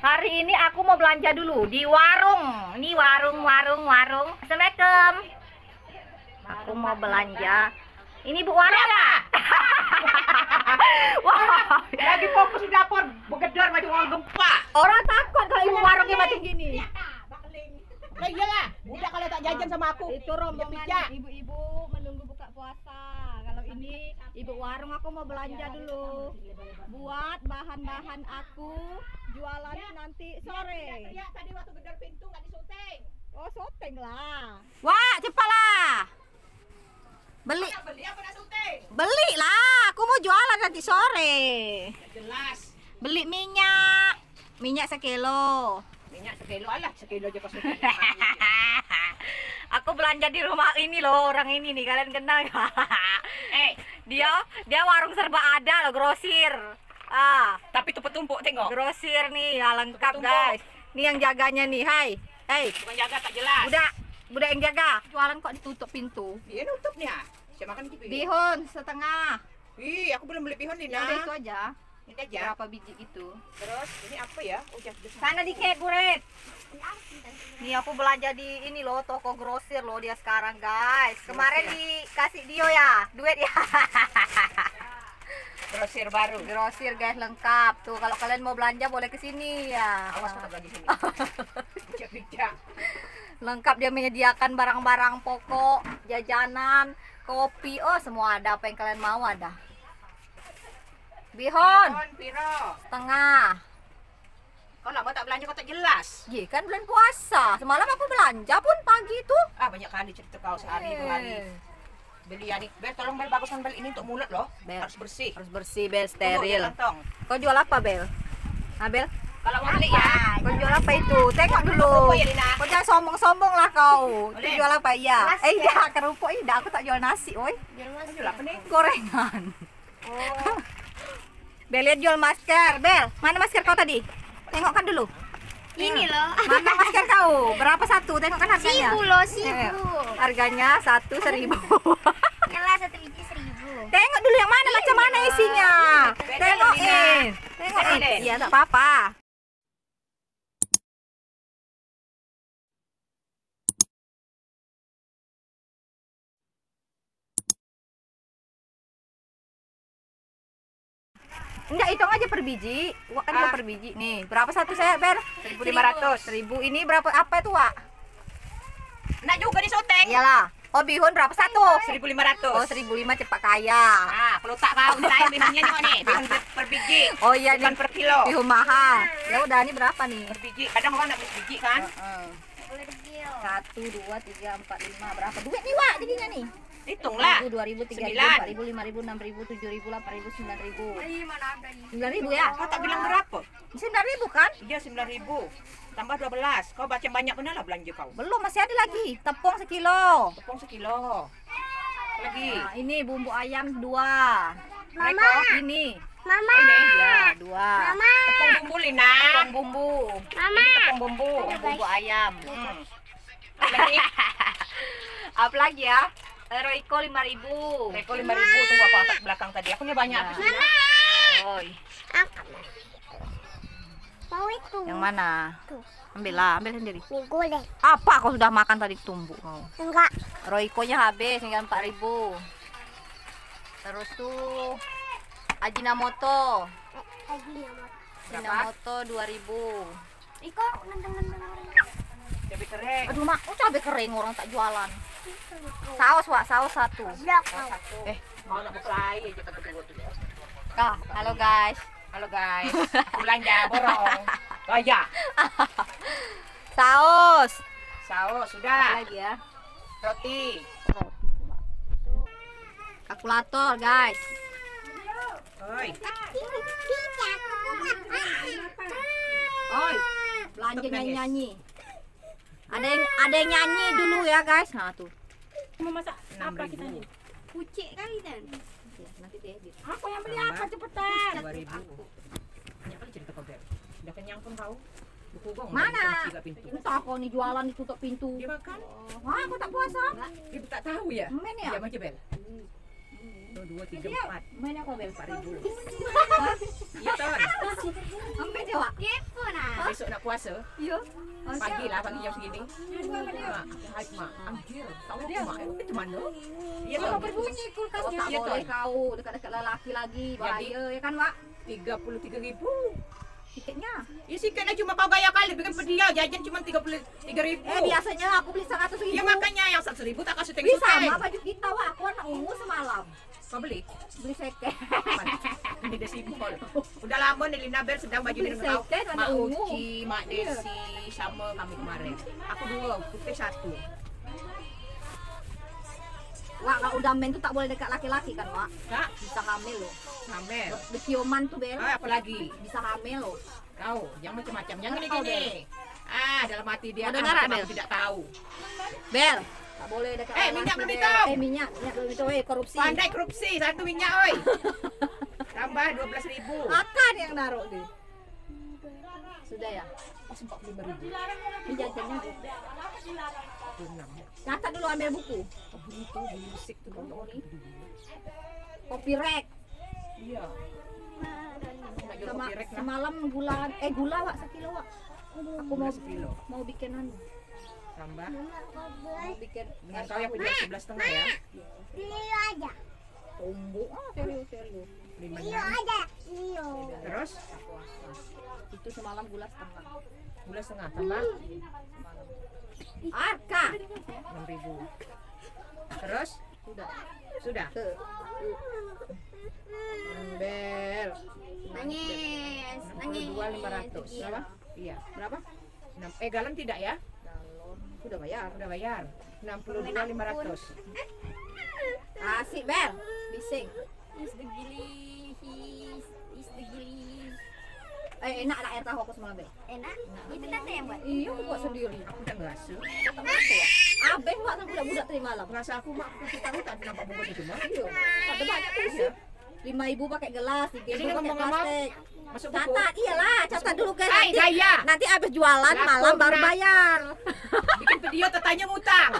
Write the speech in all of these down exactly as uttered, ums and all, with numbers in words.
Hari ini aku mau belanja dulu di warung. Ini warung, warung, warung. Assalamualaikum. Aku mau belanja. Ini bu warung ya? Wah, lagi fokus di dapur, begedor macam orang gempa. orang takut kalau ibu warungnya macam gini. Lah iyalah, budak kalau tak jajan sama aku. Itu rombongan ibu-ibu menunggu buka puasa. Kalau ini ibu warung, aku mau belanja dulu buat bahan-bahan aku jualan nanti sore. Ya tadi waktu gedor pintu nggak disuting. Oh, syuting lah. Wah, cepatlah. Beli. Beli apa nak syuting? Beli lah, aku mau jualan nanti sore. Jelas. Beli minyak. Minyak sekilo. Minyak sekilo, alah sekilo aja pas syuting. Aku belanja di rumah ini loh, orang ini nih, kalian kenal gak? Eh, dia dia warung serba ada loh, grosir. Ah, Tapi tumpuk-tumpuk tengok. grosir nih, ya lengkap Tumpuk-tumpuk. guys. Nih yang jaganya nih, hai. Hei, Bukan jaga tak jelas. budak, budak yang jaga. Jualan kok ditutup pintu. Dia nutup nih ah. Saya makan gitu. Bihun setengah. Ih, aku belum beli bihun Lina. Udah itu aja. Ini aja. Berapa biji itu? Terus ini apa ya? Oh, jangan besar. Sana dikit, Buret. Nih aku belanja di ini loh, toko grosir loh dia sekarang, guys. Kemarin dikasih Dio ya, duit ya. Grosir baru. Grosir guys, lengkap. Tuh kalau kalian mau belanja boleh ke sini ya. Awas kau tak belanja sini. Bijak-bijak. Lengkap, dia menyediakan barang-barang pokok, jajanan, kopi. Oh, semua ada, apa yang kalian mau ada. Bihun Bihun piro? setengah. Kau lama tak belanja kau tak jelas. Iya kan bulan puasa. Semalam aku belanja pun pagi tuh. Ah, banyak kali cerita kau sehari dua hari. Eh. Beli ya nih. Bel, tolong Bel baguskan Bel ini untuk mulut loh. Bel. Harus bersih. Harus bersih, Bel, Tunggu, steril. di kantong. Kau jual apa, Bel? Nah, Bel, Kalau mau beli ya. kau jual apa itu? Tengok dulu. Kerupuk ya, Lina? Kau jangan sombong-sombong lah kau. Itu Boleh. jual apa? Iya. Nasi Eh, ya? iya, kerupuk ini. Aku tak jual nasi, oi. Ini jual apa nih? Gorengan. Oh. Bel, lihat jual masker. Bel, mana masker kau tadi? Tengokkan dulu. Ini loh. Mana masker kau? Berapa satu? Tengokkan harganya. Seribu loh, Eh, seribu. harganya satu seribu. Yang lah satu biji seribu. Tengok dulu yang mana, macam mana isinya. Beda, Tengokin. Lina. Tengokin. Beda, Iya, tak apa-apa. Enggak, hitung aja per biji. Wak kan Ah. per biji. Nih, berapa satu saya, Ber? seribu lima ratus. Seribu. Ini berapa apa itu, Wak? Nak juga di syuting. Iyalah. Oh, bihun berapa satu? seribu lima ratus. Oh, seribu lima cepat kaya. Ah, perlu tak kau nilai bihunnya nih, nih. Bihun per, per biji. Oh iya, Bukan nih. per kilo. Bihun mahal. Ya udah, ini berapa nih? Per biji. Kadang orang nak beli biji kan? Satu, dua, tiga, empat, lima. Berapa duit nih, Wak? Jadinya nih. Hitunglah. Dua ribu, tiga ribu, Sembilan. empat ribu, lima ribu, enam ribu, tujuh ribu, delapan ribu, sembilan ribu. Sembilan ribu ya? Kau tak bilang berapa? Sembilan ribu kan? Iya, sembilan ribu. Tambah dua belas. Kau baca banyak benar lah belanja kau. Belum, masih ada lagi. Tepung sekilo. Tepung sekilo. Lagi. Nah, ini bumbu ayam dua. Mama. Ini. Mama. Ini. Ya, dua. Mama. Tepung bumbu Lina. Tepung bumbu. Mama. Tepung bumbu. Bumbu ayam. Hmm. Lagi. Apa lagi ya? Royco lima ribu. Reko lima ribu. Tunggu aku angkat belakang tadi. Aku punya banyak. Nah. habis ini. Oi. Mau itu. Yang mana? Tuh. Ambil lah, ambil sendiri. Mie goreng. Apa kau sudah makan tadi tumbuk kau? Enggak. Royco-nya habis, tinggal empat ribu. Terus tuh Ajinomoto. Lagi nama. Ajinomoto dua ribu. Iko ngendeng-ngendeng. Cabai kering. Aduh, mak, oh, cabai kering orang tak jualan. Saus, Wak, saus satu. Blok. Eh, Mau nak bukai aja kata tunggu tu. Kak, halo guys. Halo guys. Aku belanja borong. Gaya. Saus. Saus Apa sudah. lagi ya? Roti. Kalkulator, guys. Oi. Oi, belanja nyanyi-nyanyi. Ada yang ada yang nyanyi dulu ya, guys. Nah, tuh. Mau masak enam apa kita ribu. nih? Kucing kali dan. Ya, nanti deh. edit. Aku yang beli apa cepetan? dua ribu. Banyak kali cerita kau, Bel. Udah kenyang pun kau. Buku gong. Mana? Tiga pintu. Entah kau nih jualan ditutup pintu. Dia makan. Wah, aku tak puasa. Dia tak tahu ya. Men ya? Diam aja, Bel. satu, dua, tiga, empat. Main aku Bel. Empat ribu. Iya ton. Ambil dia Wak. Kepo nah. Besok nak puasa. Iya. Pagi lah, pagi jam segini. Mak, hai mak. Anjir, tahu dia mak. Itu mana? Iya Kalau ton. berbunyi kulkas Iya, tak boleh Ton. kau dekat-dekat lelaki lagi bahaya ya kan Wak? Tiga puluh tiga ribu. Tiketnya. Ya sikitnya cuma kau bayar kali, bikin dia jajan cuma tiga puluh tiga ribu. Eh biasanya aku beli seratus ribu. Ya makanya yang seratus ribu tak kasih tengok. Beli sama baju kita Wak. Aku anak ungu semalam. Kau beli? Beli second. Ini dia simbol. Udah lama nih Lina Bel sedang baju Beli dengan kau. second, warna Mak ungu. Uci, Mak Desi, sama kami kemarin. Aku dua, putih satu. Wak, kalau udah men tuh tak boleh dekat laki-laki kan Wak? Kak, Bisa hamil loh. Amel. Becioman tuh Bel. Ah, apa lagi? Bisa hamil loh. Kau, yang macam-macam. Yang ini Kau, gini. Ah, dalam hati dia. Mau dengar, ah, Abel? aku tidak tahu. Bel. Tak boleh dekat Eh, laki-laki, minyak belum Bel. hitam. Eh minyak, minyak belum itu eh korupsi. Pandai korupsi, satu minyak oi. Tambah dua belas ribu. Akan yang naruh deh. Sudah ya? Pas empat puluh lima ribu. Ini jajannya. enam. Catat dulu ambil buku. Oh, itu musik tuh kau Kopi rek. Iya. Nak jual Sama kopi rek lah. semalam gula eh gula Wak sekilo Wak. Aku mau sekilo. mau bikin anu. Tambah. Mau bikin Dengan kau yang punya sebelas setengah ya. Lio aja. tumbuh. Ah serius serius. Lima Lio enam. aja. Lio. Terus Itu semalam gula setengah. gula setengah tambah Arka. enam ribu. Terus Sudah. sudah. Tuh. Bel. Nangis. Nangis. dua lima ratus. Berapa? Iya. Berapa? Enam- Eh galon tidak ya? Galon. Sudah bayar. Udah bayar. enam puluh dua lima ratus. Asik Bel. Bising. Is the gili. Is is the gili. Eh enak lah air tahu aku semalam Bel. Enak. Itu tante yang buat. Iya aku buat sendiri. Aku udah ngerasa. Abeng buat sama budak-budak tadi malam. Ngerasa aku mak aku tahu tak nampak bungkusnya cuma. Iya. Ada banyak tuh sih. Lima ibu pakai gelas, tiga Jadi ibu pakai ngomong-ngomong, plastik. masuk buku. Catat, iyalah, catat dulu guys. Hai, Nanti, Daya. nanti abis jualan Laku, malam baru Nak. bayar. Bikin video tetanya ngutang.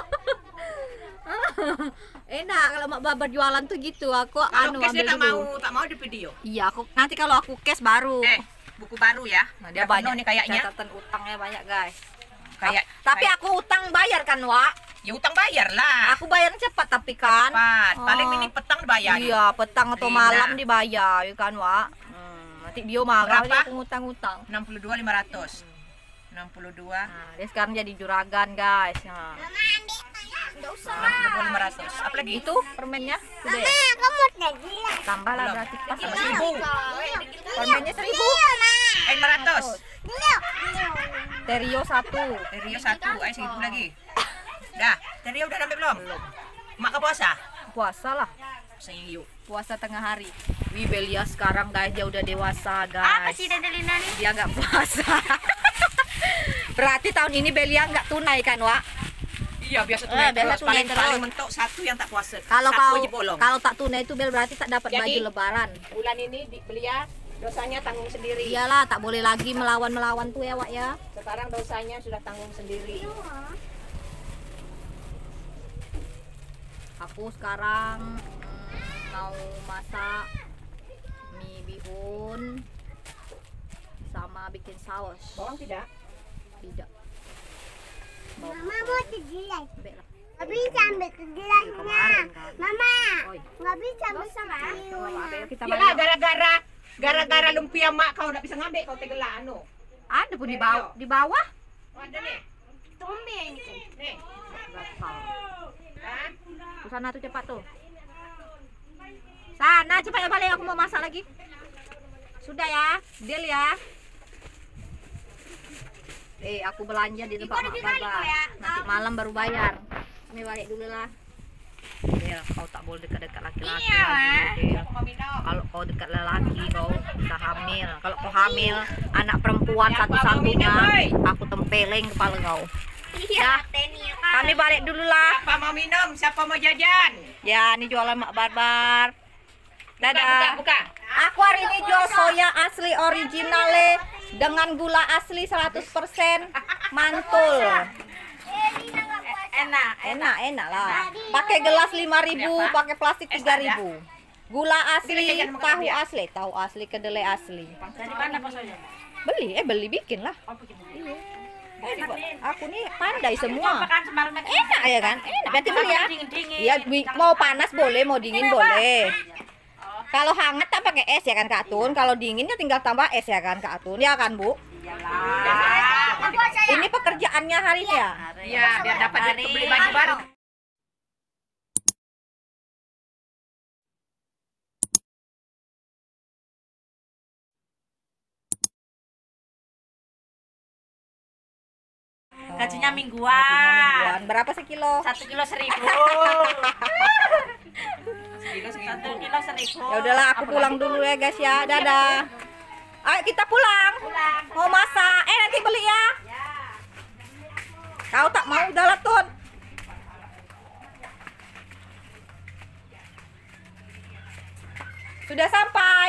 Enak kalau mak babar jualan tuh gitu. Aku Kalau anu cash dia ambil tak dulu. mau, tak mau di video. Iya, aku nanti kalau aku cash baru. Eh, buku baru ya. Nah, Dia banyak nih kayaknya. Catatan utangnya banyak guys. Kayak Tapi kayak- aku utang bayar kan, Wak. ya utang bayar lah. Aku bayarnya cepat tapi kan. Cepat. Paling Oh. ini petang dibayar. Iya, petang atau Rina. malam dibayar, ya kan, Wak. Hmm, nanti dia marah Berapa? dia aku ngutang-ngutang. enam puluh dua lima ratus. enam puluh dua Nah, dia sekarang jadi juragan, guys. Nah, Enggak usah. enam puluh dua lima ratus. Apa lagi? itu permennya sudah ya? Nah, kamu udah gila. Tambah lah Belum. berarti pas Sama sama seribu. permennya seribu. Eh, lima ratus. Lio. Terio satu. Rio satu, eh seribu lagi. Dah, Rio udah sampai belum? Belum. Mak ke puasa? Puasa lah. Saya yuk. Puasa tengah hari. Wih, Belia sekarang guys dia udah dewasa Apa guys. sih Tante Lina nih? Dia nggak puasa. Berarti tahun ini Belia nggak tunai kan, Wak? Iya, biasa Eh, tunai biasa terus. tunai Paling terus. paling mentok satu yang tak puasa. Kalau Satu kau aja bolong. kalau tak tunai itu Bel berarti tak dapat Jadi- baju lebaran. Bulan ini di, belia dosanya tanggung sendiri. Iyalah, tak boleh lagi melawan-melawan tuh ya, Wak ya. Sekarang dosanya sudah tanggung sendiri. Aku sekarang mm, mau masak mie bihun sama bikin saus. Bawang tidak? Tidak. Mama mau ke gelas. Ambil lah. Nggak bisa ambil ke gelasnya. Kemarin kan. Mama, Oi. nggak bisa ambil ke Bawa, gelasnya. Ayo kita Yalah, balik. gara-gara gara-gara lumpia mak kau tidak bisa ngambil kau tegela anu. Ada pun di bawah. Di bawah. Oh, ada nih. Tumben. Nih. Berapa? Hah? Ke sana tuh cepat tuh. Sana cepat ya balik, aku mau masak lagi. Sudah ya, deal ya. Eh, aku belanja di tempat Mak Barbar. Nanti malam baru bayar. Ini balik dulu lah. Del, kau tak boleh dekat-dekat laki-laki Iya, lagi. Del. Aku mau minum. Kalau kau dekat lelaki kau bisa hamil. Kalau kau hamil anak perempuan Ya, satu-satunya, Pak, mau minum, woy. aku tempeleng kepala kau. Iya, Teni ya kan. Kami balik dulu lah. Siapa mau minum? Siapa mau jajan? Ya, ini jualan Mak Barbar. Buka, buka, Dadah. buka. Aku hari ini jual soya asli originale dengan gula asli seratus persen mantul. Eh, Lina nggak puasa. Enak, Enak, enak lah. Pakai gelas lima ribu, pakai plastik tiga ribu. Gula asli, tahu asli, tahu asli, kedelai asli. Dari mana pas aja? Beli, eh beli bikin lah. Oh, bikin. Iya. Aku nih pandai semua. Makan semalam Enak ya kan? Enak. Berarti beli ya. Dingin-dingin. Iya, bi- mau panas boleh, mau dingin boleh. Kalau hangat tak pakai es ya kan Kak Atun. Kalau dinginnya tinggal tambah es ya kan Kak Atun. Ya kan Bu? Iyalah. Ini pekerjaannya hari ini ya. Iya, biar dapat duit beli baju baru. Gajinya mingguan. Mingguan. Berapa sekilo? Satu kilo seribu. Sekilo segitu. Satu kilo seribu. Ya udahlah, aku pulang dulu ya guys ya. Dadah. Ayo kita pulang. Mau masak. Eh nanti beli ya. Kau tak mau udah lah Tun. Sudah sampai.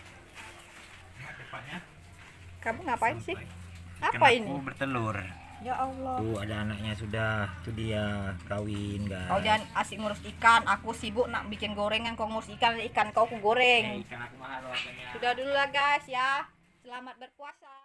Kamu ngapain sih? Apa Ikan ini? aku bertelur. Ya Allah. Tuh ada anaknya sudah. Itu dia kawin guys. Kau jangan asik ngurus ikan. Aku sibuk nak bikin gorengan. Kau ngurus ikan, ikan kau aku goreng. Eh, ikan aku mahal harganya. Sudah dulu lah guys ya. Selamat berpuasa.